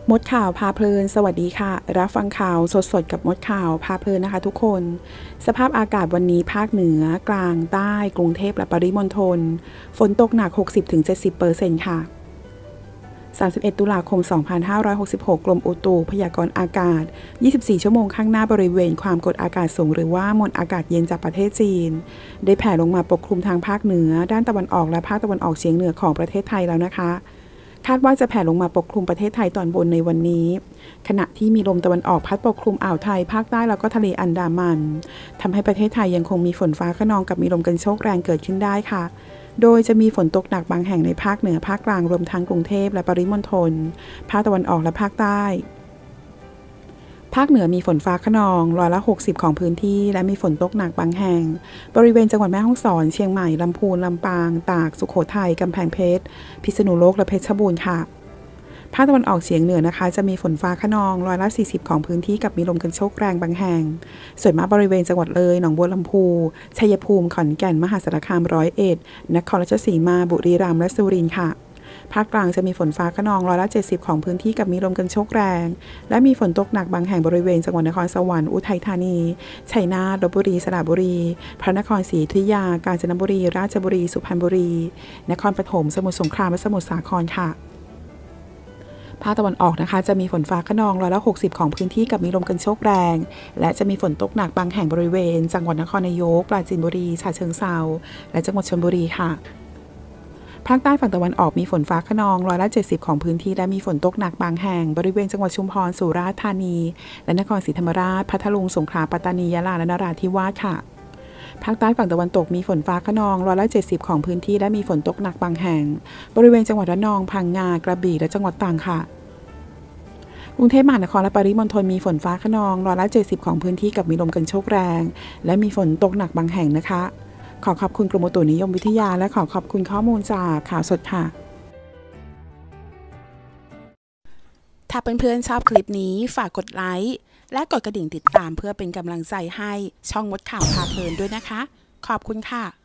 มดข่าวพาเพลินสวัสดีค่ะรับฟังข่าวสดๆกับมดข่าวพาเพลินนะคะทุกคนสภาพอากาศวันนี้ภาคเหนือกลางใต้กรุงเทพและปริมณฑลฝนตกหนัก 60-70% ค่ะ31 ตุลาคม 2566 กรมอุตุพยากรณ์อากาศ 24 ชั่วโมงข้างหน้าบริเวณความกดอากาศสูงหรือว่ามวลอากาศเย็นจากประเทศจีนได้แผ่ลงมาปกคลุมทางภาคเหนือด้านตะวันออกและภาคตะวันออกเฉียงเหนือของประเทศไทยแล้วนะคะคาดว่าจะแผ่ลงมาปกคลุมประเทศไทยตอนบนในวันนี้ขณะที่มีลมตะวันออกพัดปกคลุมอ่าวไทยภาคใต้แล้วก็ทะเลอันดามันทำให้ประเทศไทยยังคงมีฝนฟ้าคะนองกับมีลมกันโชกแรงเกิดขึ้นได้ค่ะโดยจะมีฝนตกหนักบางแห่งในภาคเหนือภาคกลางรวมทั้งกรุงเทพและปริมณฑลภาคตะวันออกและภาคใต้ภาคเหนือมีฝนฟ้าคะนอง60%ของพื้นที่และมีฝนตกหนักบางแห่งบริเวณจังหวัดแม่ฮ่องสอนเชียงใหม่ลำพูนลำปางตากสุโขทัยกำแพงเพชรพิษณุโลกและเพชรบูรณ์ค่ะภาคตะวันออกเฉียงเหนือนะคะจะมีฝนฟ้าคะนอง40%ของพื้นที่กับมีลมกันโชกแรงบางแห่งส่วนมากบริเวณจังหวัดเลยหนองบัวลำพูชัยภูมิขอนแก่นมหาสารคาม101นครราชสีมาบุรีรัมย์และสุรินทร์ค่ะภาคกลางจะมีฝนฟ้าคะนอง70%ของพื้นที่กับมีลมกันโชกแรงและมีฝนตกหนักบางแห่งบริเวณจังหวัดนครสวรรค์อุทัยธานีชัยนาทลพบุรีสระบุรีพระนครศรีอยุธยากาญจนบุรีราชบุรีสุพรรณบุรีนครปฐมสมุทรสงครามและสมุทรสาครค่ะภาคตะวันออกนะคะจะมีฝนฟ้าคะนอง60%ของพื้นที่กับมีลมกันโชกแรงและจะมีฝนตกหนักบางแห่งบริเวณจังหวัดนครนายกปราจีนบุรีฉะเชิงเทราและจังหวัดชลบุรีค่ะภาคใต้ฝั่งตะวันออกมีฝนฟ้าคะนอง70%ของพื้นที่และมีฝนตกหนักบางแห่งบริเวณจังหวัดชุมพรสุราษฎร์ธานีและนครศรีธรรมราชพัทลุงสงขลาปัตตานียะลาและนราธิวาสค่ะภาคใต้ฝั่งตะวันตกมีฝนฟ้าคะนอง70%ของพื้นที่และมีฝนตกหนักบางแห่งบริเวณจังหวัดระนองพังงากระบี่และจังหวัดตรังค่ะกรุงเทพมหานครและปริมณฑลมีฝนฟ้าคะนอง70%ของพื้นที่กับมีลมกันโชกแรงและมีฝนตกหนักบางแห่งนะคะขอขอบคุณกรมอุตุนิยมวิทยาและขอขอบคุณข้อมูลจากข่าวสดค่ะถ้าเพื่อนๆชอบคลิปนี้ฝากกดไลค์และกดกระดิ่งติดตามเพื่อเป็นกำลังใจให้ช่องมดข่าวพาเพลินด้วยนะคะขอบคุณค่ะ